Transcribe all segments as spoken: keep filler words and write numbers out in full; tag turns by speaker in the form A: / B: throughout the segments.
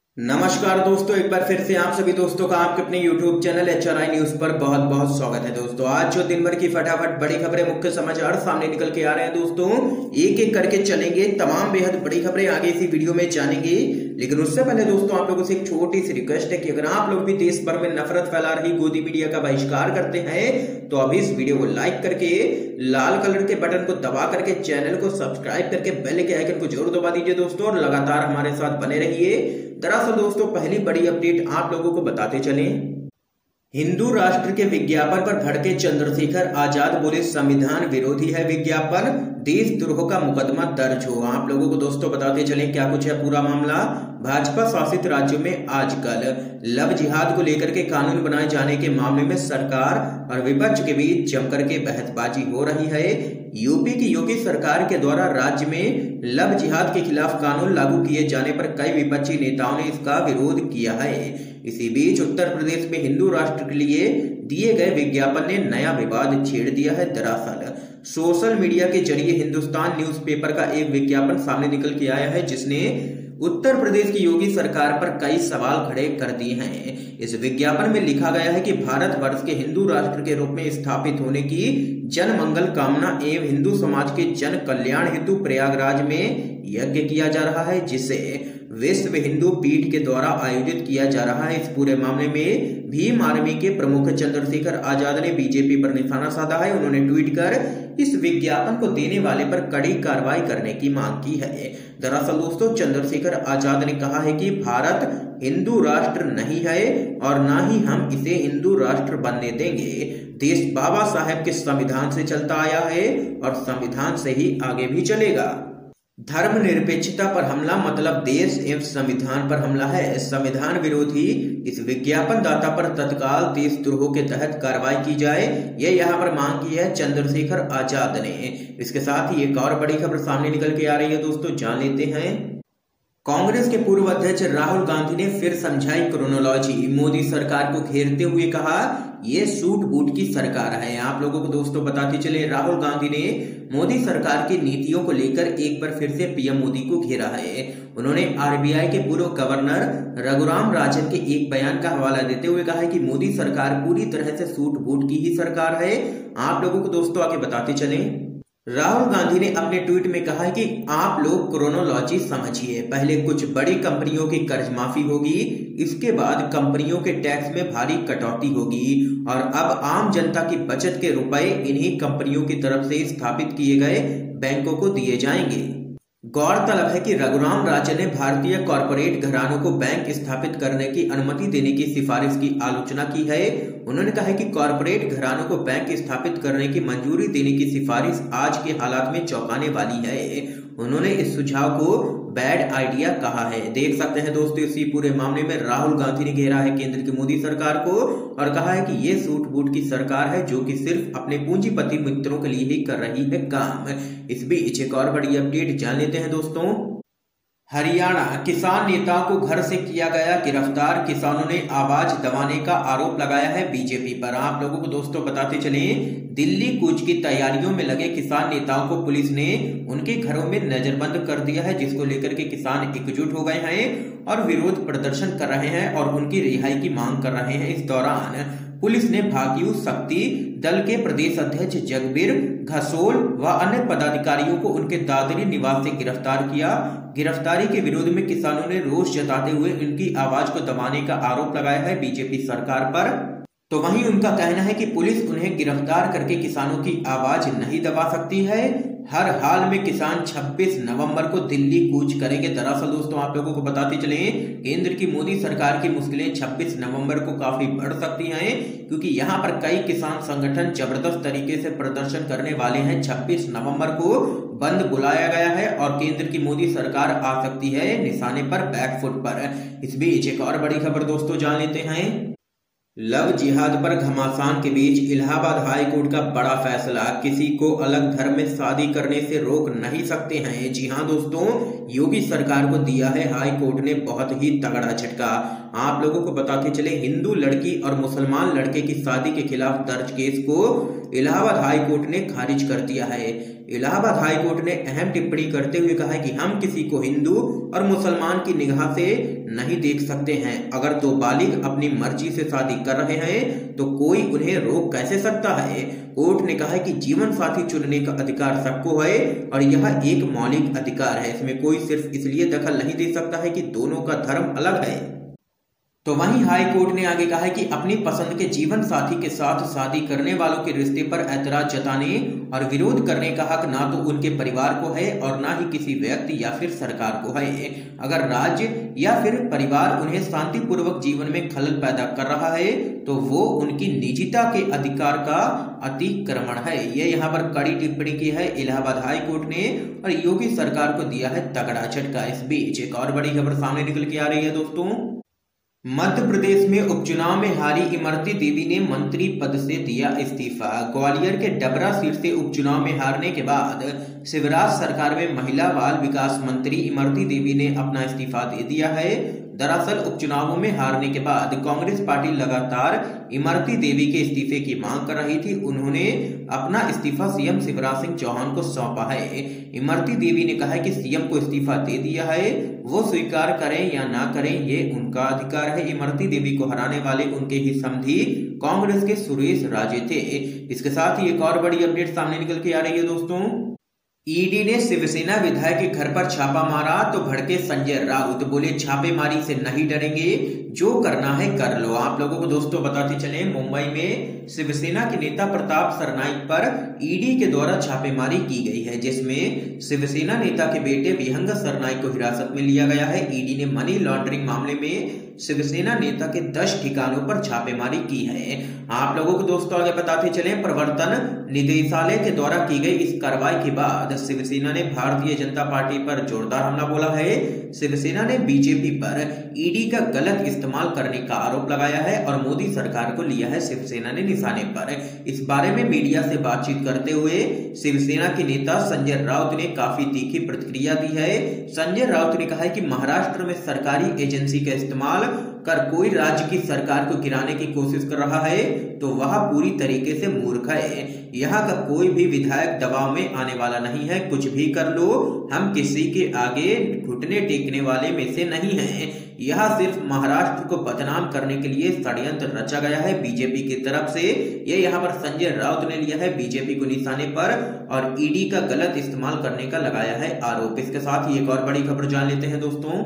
A: नमस्कार दोस्तों, एक बार फिर से आप सभी दोस्तों का आपके अपने YouTube channel H R I news पर बहुत बहुत स्वागत है। दोस्तों आज जो दिन भर की फटाफट बड़ी खबरें, मुख्य समाचार सामने निकल के आ रहे हैं दोस्तों, एक एक करके चलेंगे। तमाम बेहद बड़ी खबरें आगे इसी वीडियो में जानेंगे, लेकिन उससे पहले दोस्तों आप लोगों से एक छोटी सी रिक्वेस्ट है कि अगर आप लोग भी देश भर में नफरत फैला रही गोदी मीडिया का बहिष्कार करते हैं तो अभी इस वीडियो को लाइक करके लाल कलर के बटन को दबा करके चैनल को सब्सक्राइब करके बेल के आइकन को जरूर दबा दीजिए दोस्तों, और लगातार हमारे साथ बने रहिए। दरअसल दोस्तों पहली बड़ी अपडेट आप लोगों को बताते चलें। हिंदू राष्ट्र के विज्ञापन पर भड़के चंद्रशेखर आजाद बोले संविधान विरोधी है विज्ञापन, देशद्रोह का मुकदमा दर्ज हो। आप लोगों को दोस्तों बताते चलें क्या कुछ है पूरा मामला। भाजपा शासित राज्यों में आजकल लव जिहाद को लेकर के कानून बनाए जाने के मामले में सरकार और विपक्ष के बीच जमकर के बहसबाजी हो रही है। यूपी की योगी सरकार के द्वारा राज्य में लव जिहाद के खिलाफ कानून लागू किए जाने पर कई विपक्षी नेताओं ने इसका विरोध किया है। इसी बीच उत्तर प्रदेश में हिंदू राष्ट्र के लिए दिए गए विज्ञापन ने नया विवाद छेड़ दिया है। दरअसल सोशल मीडिया के जरिए हिंदुस्तान न्यूज़पेपर का एक विज्ञापन सामने निकल के आया है, जिसने उत्तर प्रदेश की योगी सरकार पर कई सवाल खड़े कर दिए हैं। इस विज्ञापन में लिखा गया है कि भारत वर्ष के हिंदू राष्ट्र के रूप में स्थापित होने की जन मंगल कामना एवं हिंदू समाज के जन कल्याण हेतु प्रयागराज में यज्ञ किया जा रहा है, जिसे विश्व हिंदू पीठ के द्वारा आयोजित किया जा रहा है। इस पूरे मामले में भीम आर्मी के प्रमुख चंद्रशेखर आजाद ने बीजेपी पर निशाना साधा है। उन्होंने ट्वीट कर इस विज्ञापन को देने वाले पर कड़ी कार्रवाई करने की मांग की है। दरअसल दोस्तों चंद्रशेखर आजाद ने कहा है कि भारत हिंदू राष्ट्र नहीं है और ना ही हम इसे हिंदू राष्ट्र बनने देंगे। देश बाबा साहेब के संविधान से चलता आया है और संविधान से ही आगे भी चलेगा। धर्मनिरपेक्षता पर हमला मतलब देश एवं संविधान पर हमला है। संविधान विरोधी इस विज्ञापन दाता पर तत्काल देशद्रोह के तहत कार्रवाई की जाए, यह यहाँ पर मांग की है चंद्रशेखर आजाद ने। इसके साथ ही एक और बड़ी खबर सामने निकल के आ रही है दोस्तों, जान लेते हैं। कांग्रेस के पूर्व अध्यक्ष राहुल गांधी ने फिर समझाई क्रोनोलॉजी, मोदी सरकार को घेरते हुए कहा ये सूट बूट की सरकार है। आप लोगों को दोस्तों बताते चले राहुल गांधी ने मोदी सरकार की नीतियों को लेकर एक बार फिर से पीएम मोदी को घेरा है। उन्होंने आरबीआई के पूर्व गवर्नर रघुराम राजन के एक बयान का हवाला देते हुए कहा है कि मोदी सरकार पूरी तरह से सूट बूट की ही सरकार है। आप लोगों को दोस्तों आगे बताते चलें। राहुल गांधी ने अपने ट्वीट में कहा है कि आप लोग क्रोनोलॉजी समझिए, पहले कुछ बड़ी कंपनियों की कर्ज माफी होगी, इसके बाद कंपनियों के टैक्स में भारी कटौती होगी और अब आम जनता की बचत के रुपए इन्हीं कंपनियों की तरफ से स्थापित किए गए बैंकों को दिए जाएंगे। गौरतलब है कि रघुराम राजन ने भारतीय कॉरपोरेट घरानों को बैंक स्थापित करने की अनुमति देने की सिफारिश की आलोचना की है। उन्होंने कहा है कि कॉरपोरेट घरानों को बैंक स्थापित करने की मंजूरी देने की सिफारिश आज के हालात में चौंकाने वाली है। उन्होंने इस सुझाव को बैड आइडिया कहा है। देख सकते हैं दोस्तों इसी पूरे मामले में राहुल गांधी ने घेरा है केंद्र की मोदी सरकार को और कहा है कि ये सूट बूट की सरकार है जो कि सिर्फ अपने पूंजीपति मित्रों के लिए ही कर रही है काम। इस बीच एक और बड़ी अपडेट जान लेते हैं दोस्तों। हरियाणा किसान नेताओं को घर से किया गया गिरफ्तार, किसानों ने आवाज दबाने का आरोप लगाया है बीजेपी पर। आप लोगों को दोस्तों बताते चलें, दिल्ली कूच की तैयारियों में लगे किसान नेताओं को पुलिस ने उनके घरों में नजरबंद कर दिया है, जिसको लेकर के किसान एकजुट हो गए हैं और विरोध प्रदर्शन कर रहे हैं और उनकी रिहाई की मांग कर रहे हैं। इस दौरान पुलिस ने भाकियू शक्ति दल के प्रदेश अध्यक्ष जगबीर घसोल व अन्य पदाधिकारियों को उनके दादरी निवास से गिरफ्तार किया। गिरफ्तारी के विरोध में किसानों ने रोष जताते हुए उनकी आवाज को दबाने का आरोप लगाया है बीजेपी सरकार पर। तो वहीं उनका कहना है कि पुलिस उन्हें गिरफ्तार करके किसानों की आवाज नहीं दबा सकती है। हर हाल में किसान छब्बीस नवंबर को दिल्ली कूच करेंगे। दरअसल दोस्तों आप लोगों को बताते चलें, केंद्र की मोदी सरकार की मुश्किलें छब्बीस नवंबर को काफी बढ़ सकती हैं, क्योंकि यहां पर कई किसान संगठन जबरदस्त तरीके से प्रदर्शन करने वाले हैं। छब्बीस नवंबर को बंद बुलाया गया है और केंद्र की मोदी सरकार आ सकती है निशाने पर, बैकफुट पर। इस बीच एक और बड़ी खबर दोस्तों जान लेते हैं। लव जिहाद पर घमासान के बीच इलाहाबाद हाई कोर्ट का बड़ा फैसला, किसी को अलग धर्म में शादी करने से रोक नहीं सकते हैं। जी हां दोस्तों, योगी सरकार को दिया है हाई कोर्ट ने बहुत ही तगड़ा झटका। आप लोगों को बताते चले, हिंदू लड़की और मुसलमान लड़के की शादी के खिलाफ दर्ज केस को इलाहाबाद हाई कोर्ट ने खारिज कर दिया है। इलाहाबाद हाईकोर्ट ने अहम टिप्पणी करते हुए कहा है कि हम किसी को हिंदू और मुसलमान की निगाह से नहीं देख सकते हैं। अगर दो बालिग अपनी मर्जी से शादी कर रहे हैं तो कोई उन्हें रोक कैसे सकता है। कोर्ट ने कहा है कि जीवन साथी चुनने का अधिकार सबको है और यह एक मौलिक अधिकार है। इसमें कोई सिर्फ इसलिए दखल नहीं दे सकता है कि दोनों का धर्म अलग है। तो वहीं हाई कोर्ट ने आगे कहा है कि अपनी पसंद के जीवन साथी के साथ शादी करने वालों के रिश्ते पर ऐतराज जताने और विरोध करने का हक ना तो उनके परिवार को है और ना ही किसी व्यक्ति या फिर सरकार को है। अगर राज्य या फिर परिवार उन्हें शांतिपूर्वक जीवन में खलल पैदा कर रहा है तो वो उनकी निजता के अधिकार का अतिक्रमण है। ये यहाँ पर कड़ी टिप्पणी की है इलाहाबाद हाई कोर्ट ने और योगी सरकार को दिया है तगड़ा झटका। इस बीच एक और बड़ी खबर सामने निकल के आ रही है दोस्तों। मध्य प्रदेश में उपचुनाव में हारी इमरती देवी ने मंत्री पद से दिया इस्तीफा। ग्वालियर के डबरा सीट से उपचुनाव में हारने के बाद शिवराज सरकार में महिला बाल विकास मंत्री इमरती देवी ने अपना इस्तीफा दे दिया है। दरअसल उपचुनावों में हारने के बाद कांग्रेस पार्टी लगातार इमरती देवी के इस्तीफे की मांग कर रही थी। उन्होंने अपना इस्तीफा सीएम शिवराज सिंह चौहान को सौंपा है। इमरती देवी ने कहा है कि सीएम को इस्तीफा दे दिया है, वो स्वीकार करें या ना करें ये उनका अधिकार है। इमरती देवी को हराने वाले उनके ही समधी कांग्रेस के सुरेश राजे थे। इसके साथ ही एक और बड़ी अपडेट सामने निकल के आ रही है दोस्तों। ईडी ने शिवसेना विधायक के घर पर छापा मारा तो भड़के संजय राउत, बोले छापेमारी से नहीं डरेंगे, जो करना है कर लो। आप लोगों को दोस्तों बताते चले, मुंबई में शिवसेना के नेता प्रताप सरनाईक पर ईडी के द्वारा छापेमारी की गई है, जिसमें शिवसेना नेता के बेटे विहंग सरनाईक को हिरासत में लिया गया है। ईडी ने मनी लॉन्ड्रिंग मामले में शिवसेना नेता के दस ठिकानों पर छापेमारी की है। आप लोगों को दोस्तों आगे बताते चले, प्रवर्तन निदेशालय के द्वारा की गई इस कार्रवाई के बाद शिवसेना ने भारतीय जनता पार्टी पर जोरदार हमला बोला है। शिवसेना ने बीजेपी पर ईडी का गलत इस्तेमाल करने का आरोप लगाया है और मोदी सरकार को लिया है शिवसेना ने निशाने पर। इस बारे में मीडिया से बातचीत करते हुए शिवसेना के नेता संजय राउत ने काफी तीखी प्रतिक्रिया दी है। संजय राउत ने कहा है कि महाराष्ट्र में सरकारी एजेंसी का इस्तेमाल कर कोई राज्य की सरकार को गिराने की कोशिश कर रहा है तो वह पूरी तरीके से मूर्ख है। यहाँ का कोई भी विधायक दबाव में आने वाला नहीं है, कुछ भी कर लो, हम किसी के आगे घुटने टेकने वाले में से नहीं हैं। यह सिर्फ महाराष्ट्र को बदनाम करने के लिए षड्यंत्र रचा गया है बीजेपी की तरफ से। ये यहाँ पर संजय राउत ने लिया है बीजेपी को निशाने पर और ईडी का गलत इस्तेमाल करने का लगाया है आरोप। इसके साथ ही एक और बड़ी खबर जान लेते हैं दोस्तों।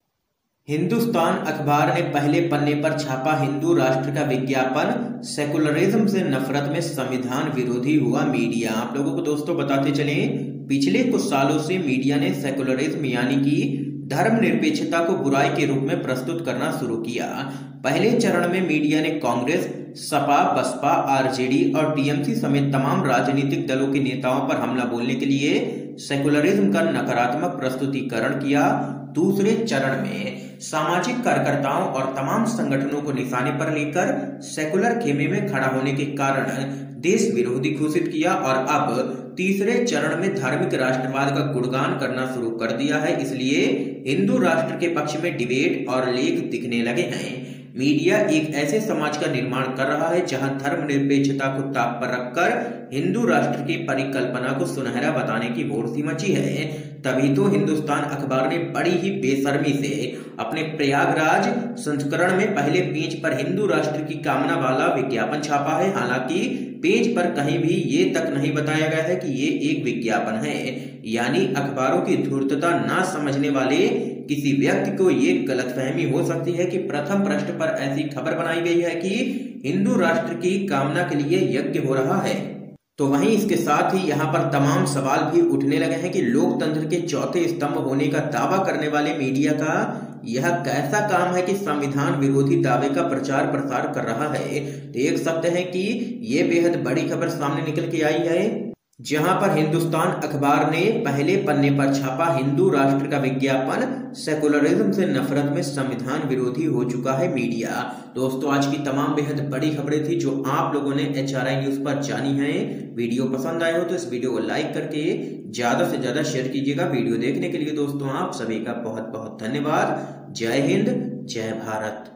A: हिंदुस्तान अखबार ने पहले पन्ने पर छापा हिंदू राष्ट्र का विज्ञापन, सेकुलरिज्म से नफरत में संविधान विरोधी हुआ मीडिया। आप लोगों को दोस्तों बताते चले, पिछले कुछ सालों से मीडिया ने सेकुलरिज्म यानी कि धर्मनिरपेक्षता को बुराई के रूप में प्रस्तुत करना शुरू किया। पहले चरण में मीडिया ने कांग्रेस, सपा, बसपा, आरजेडी और टीएमसी समेत तमाम राजनीतिक दलों के नेताओं पर हमला बोलने के लिए सेकुलरिज्म का नकारात्मक प्रस्तुतिकरण किया। दूसरे चरण में सामाजिक कार्यकर्ताओं और तमाम संगठनों को निशाने पर लेकर सेकुलर खेमे में खड़ा होने के कारण देश विरोधी घोषित किया और अब तीसरे चरण में धार्मिक राष्ट्रवाद का गुणगान करना शुरू कर दिया है। इसलिए हिंदू राष्ट्र के पक्ष में डिबेट और लेख दिखने लगे हैं। मीडिया एक ऐसे समाज का निर्माण कर रहा है जहां धर्मनिरपेक्षता को ताक पर रखकर हिंदू राष्ट्र की परिकल्पना को सुनहरा बताने की होड़ सी मची है। तभी तो हिंदुस्तान अखबार ने बड़ी ही बेशर्मी से अपने प्रयागराज संस्करण में पहले पेज पर हिंदू राष्ट्र की कामना वाला विज्ञापन छापा है। हालांकि पेज पर कहीं भी ये तक नहीं बताया गया है कि ये एक विज्ञापन है, यानी अखबारों की धूर्तता ना समझने वाले किसी व्यक्ति को ये गलतफहमी हो सकती है कि प्रथम पृष्ठ पर ऐसी खबर बनाई गई है कि हिंदू राष्ट्र की कामना के लिए यज्ञ हो रहा है। तो वहीं इसके साथ ही यहाँ पर तमाम सवाल भी उठने लगे हैं कि लोकतंत्र के चौथे स्तंभ होने का दावा करने वाले मीडिया का यह कैसा काम है कि संविधान विरोधी दावे का प्रचार प्रसार कर रहा है। देख सकते हैं कि ये बेहद बड़ी खबर सामने निकल के आई है, जहां पर हिंदुस्तान अखबार ने पहले पन्ने पर छापा हिंदू राष्ट्र का विज्ञापन, सेकुलरिज्म से नफरत में संविधान विरोधी हो चुका है मीडिया। दोस्तों आज की तमाम बेहद बड़ी खबरें थी जो आप लोगों ने एच आर आई न्यूज पर जानी है। वीडियो पसंद आए हो तो इस वीडियो को लाइक करके ज्यादा से ज्यादा शेयर कीजिएगा। वीडियो देखने के लिए दोस्तों आप सभी का बहुत बहुत धन्यवाद। जय हिंद, जय भारत।